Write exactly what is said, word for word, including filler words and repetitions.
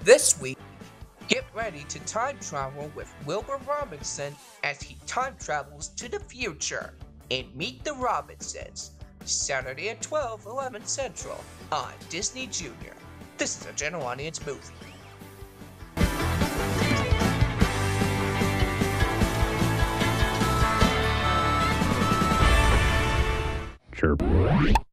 This week, get ready to time travel with Wilbur Robinson as he time travels to the future in Meet the Robinsons, Saturday at twelve, eleven Central on Disney Junior. This is a general audience movie. Sure.